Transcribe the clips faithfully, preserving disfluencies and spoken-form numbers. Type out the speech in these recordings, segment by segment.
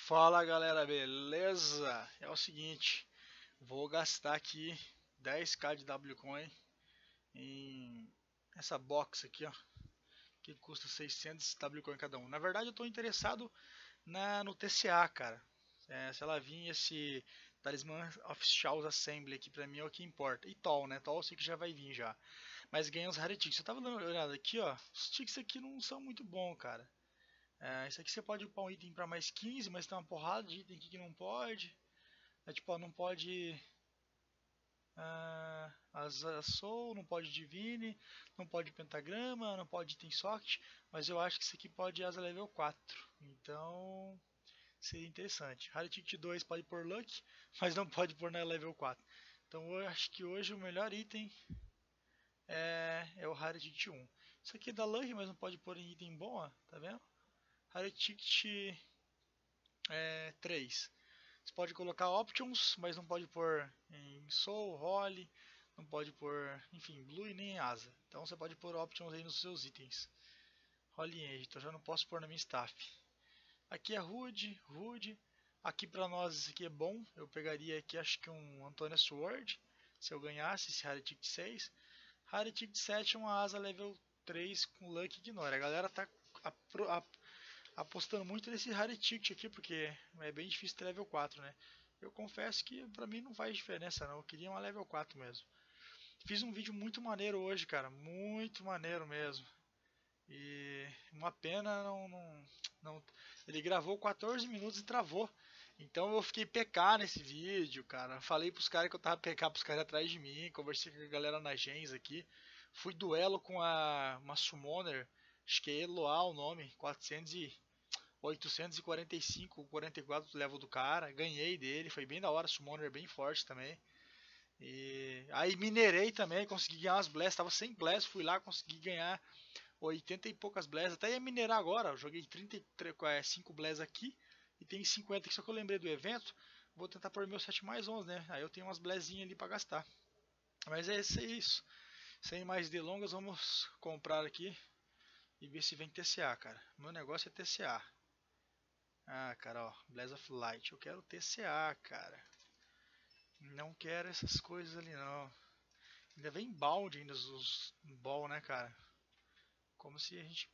Fala galera, beleza? É o seguinte, vou gastar aqui dez k de W Coin em essa box aqui, ó, que custa seiscentos W Coin cada um. Na verdade, eu estou interessado na no T C A, cara. É, se ela vir esse Talisman of Chaos Assembly aqui pra mim é o que importa. E Tol, né? Tol eu sei que já vai vir já. Mas ganha os Rare Tickets. Eu tava dando uma olhada aqui, ó. Os tickets aqui não são muito bons, cara. É, isso aqui você pode upar um item para mais quinze, mas tem uma porrada de item aqui que não pode. É tipo, ó, não pode uh, Asa Soul, não pode Divine, não pode Pentagrama, não pode Item Socket, mas eu acho que isso aqui pode Asa Level quatro. Então seria interessante. Rare Ticket dois pode pôr Luck, mas não pode pôr na Level quatro. Então eu acho que hoje o melhor item é, é o Rare Ticket um. Isso aqui dá Luck, mas não pode pôr em item bom, ó, tá vendo? Rare Ticket é, três. Você pode colocar options, mas não pode pôr em Soul, Holy, não pode pôr, enfim, Blue e nem Asa. Então você pode pôr options aí nos seus itens. Holy Edge, então já não posso pôr na minha staff. Aqui é Rude, Rude. Aqui pra nós esse aqui é bom. Eu pegaria aqui acho que um Antonia Sword, se eu ganhasse esse Rare Ticket seis. Rare Ticket sete é uma Asa level três com Luck Ignore. A galera tá apostando muito nesse Rare Ticket aqui, porque é bem difícil ter level quatro, né? Eu confesso que pra mim não faz diferença não, eu queria uma level quatro mesmo. Fiz um vídeo muito maneiro hoje, cara, muito maneiro mesmo. E uma pena não, não, não... Ele gravou quatorze minutos e travou. Então eu fiquei P K nesse vídeo, cara. Falei pros caras que eu tava P K pros caras atrás de mim, conversei com a galera na gens aqui. Fui duelo com a uma Summoner, acho que é Eloá o nome, quatrocentos e oitocentos e quarenta e cinco, quarenta e quatro level do cara, ganhei dele, foi bem da hora, Summoner bem forte também. E aí minerei também, consegui ganhar umas bless, tava sem bless, fui lá, consegui ganhar oitenta e poucas bless, até ia minerar agora, eu joguei trinta e cinco bless aqui e tem cinquenta aqui, só que eu lembrei do evento, vou tentar pôr meu sete mais onze, né? Aí eu tenho umas blessinhas ali para gastar. Mas é isso, sem mais delongas, vamos comprar aqui e ver se vem T C A, cara. Meu negócio é T C A. Ah, cara, ó, Blaze of Light. Eu quero T C A, cara. Não quero essas coisas ali, não. Ainda vem balde ainda, os ball, né, cara? Como se a gente...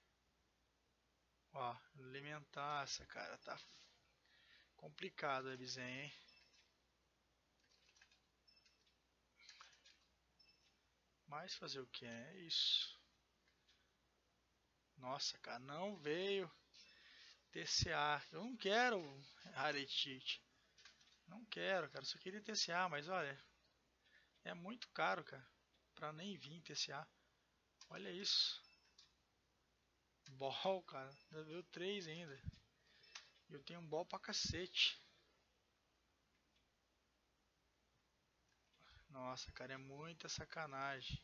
Ó, alimentaça, cara. Tá complicado a Ebizen, hein? Mas fazer o que? É isso. Nossa, cara, não veio T C A. Eu não quero Raretite. Não quero, cara. Só queria T C A, mas olha... É muito caro, cara. Pra nem vir T C A. Olha isso. Ball, cara. Ainda veio três ainda. E eu tenho um ball pra cacete. Nossa, cara, é muita sacanagem.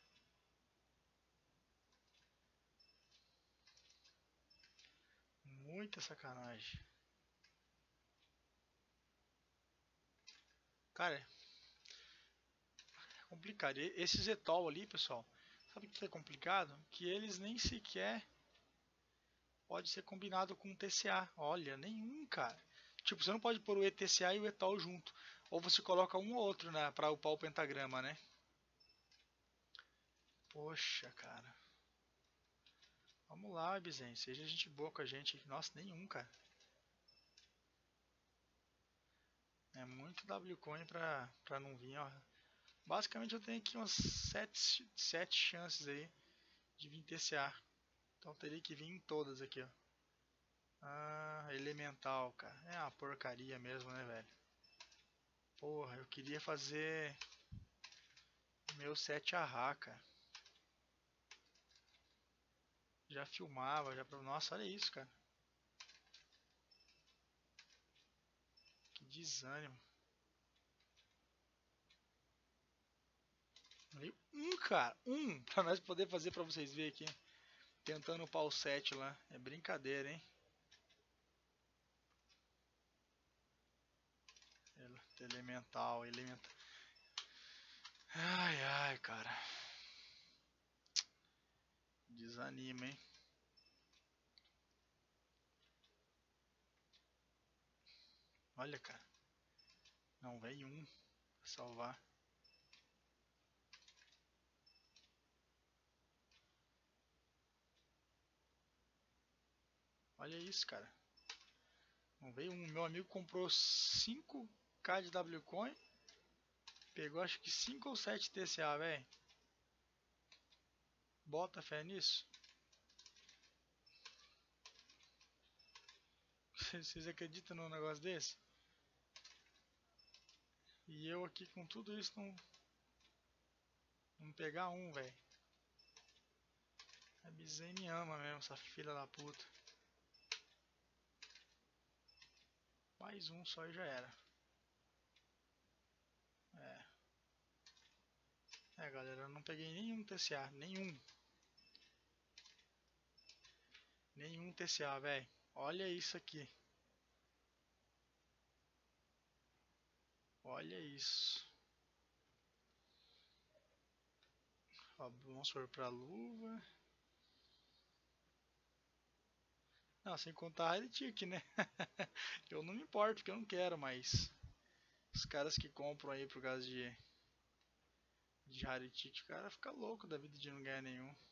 Muita sacanagem. Cara, é complicado. Esse Zetol ali, pessoal, sabe o que é complicado? Que eles nem sequer pode ser combinado com o T C A. Olha, nenhum, cara. Tipo, você não pode pôr o E T C A e o Etol junto. Ou você coloca um ou outro, né, pra upar o pentagrama, né? Poxa, cara. Vamos lá, Bizen. Seja gente boa com a gente. Nossa, nenhum, cara. É muito W Coin pra, pra não vir, ó. Basicamente eu tenho aqui umas sete chances aí de vir T C A. Então teria que vir em todas aqui, ó. Ah, elemental, cara. É uma porcaria mesmo, né, velho? Porra, eu queria fazer meu sete arra, cara. Já filmava, já... Nossa, olha isso, cara. Que desânimo. Um, cara. Um. Pra nós poder fazer pra vocês verem aqui. Tentando upar o sete lá. É brincadeira, hein? Elemental, elemental. Ai, ai, cara. Desanima, hein? Olha, cara. Não vem um pra salvar. Olha isso, cara. Não veio um. Meu amigo comprou cinco K de W Coin. Pegou acho que cinco ou sete T C A, velho. Bota fé nisso. Vocês acreditam num negócio desse? E eu aqui com tudo isso não, não pegar um, velho. A Bizem me ama mesmo, essa filha da puta. Mais um só e já era. É. É, galera, eu não peguei nenhum T C A. Nenhum. Nenhum T C A, velho. Olha isso aqui. Olha isso. Ó, vamos for pra luva. Não, sem contar a Heretic, né? Eu não me importo, porque eu não quero, mas... Os caras que compram aí por causa de... De Heretic, o cara fica louco da vida de não ganhar nenhum. Eu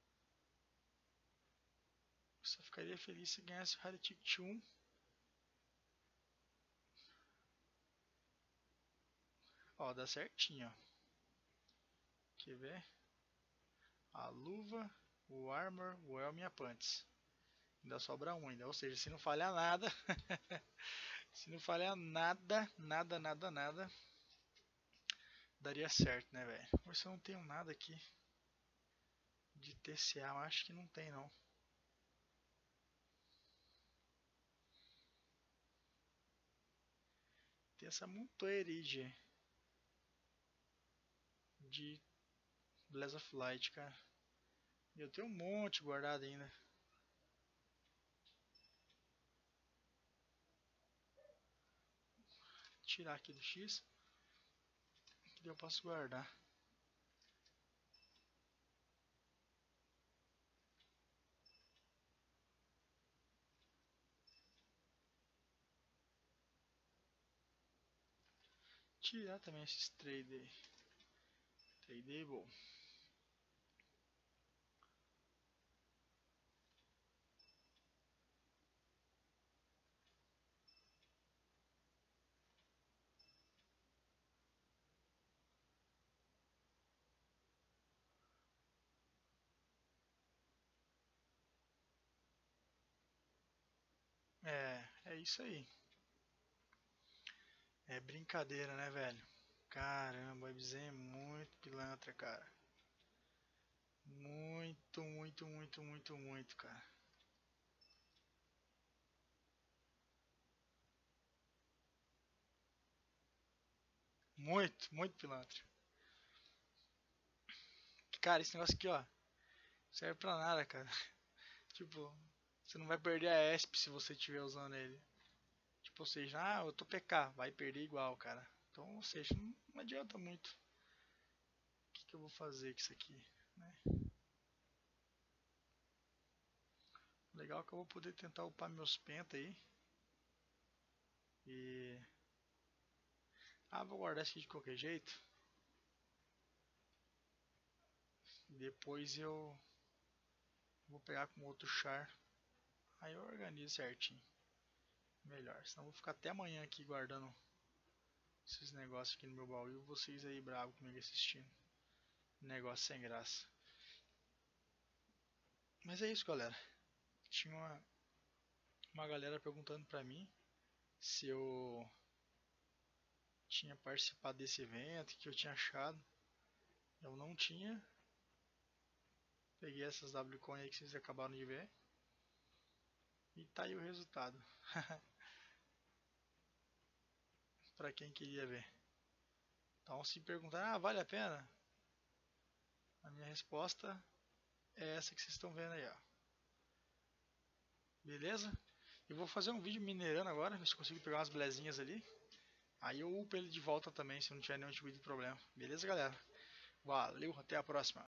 só ficaria feliz se ganhasse o Heretic um. Ó, dá certinho, ó. Quer ver? A luva, o armor, o elm e a pants. Ainda sobra um ainda, ou seja, se não falhar nada, se não falhar nada, nada, nada, nada, daria certo, né, velho? Mas eu não tenho nada aqui de T C A, eu acho que não tem não. Tem essa montoeira aí de, de Blaze of Light, cara. E eu tenho um monte guardado ainda. Tirar aqui do X, que eu posso guardar. Tirar também esses trade aí. Tradable. É, é isso aí. É brincadeira, né, velho? Caramba, o Ibzen é muito pilantra, cara. Muito, muito, muito, muito, muito, cara. Muito, muito pilantra. Cara, esse negócio aqui, ó, serve pra nada, cara. Tipo, você não vai perder a E S P se você estiver usando ele. Tipo, ou seja, ah, eu tô P K, vai perder igual, cara. Então, ou seja, não, não adianta muito. O que, que eu vou fazer com isso aqui, né? Legal que eu vou poder tentar upar meus penta aí. E... Ah, vou guardar isso aqui de qualquer jeito. Depois eu vou pegar com outro char. Aí eu organizo certinho. Melhor. Senão eu vou ficar até amanhã aqui guardando esses negócios aqui no meu baú. E vocês aí bravos comigo assistindo. Negócio sem graça. Mas é isso, galera. Tinha uma, uma galera perguntando pra mim se eu tinha participado desse evento, o que eu tinha achado. Eu não tinha. Peguei essas W Coin aí que vocês acabaram de ver. E tá aí o resultado. Pra quem queria ver. Então se perguntar, ah, vale a pena? A minha resposta é essa que vocês estão vendo aí, ó. Beleza? Eu vou fazer um vídeo minerando agora, ver se consigo pegar umas blezinhas ali. Aí eu upo ele de volta também, se não tiver nenhum tipo de problema. Beleza, galera? Valeu, até a próxima.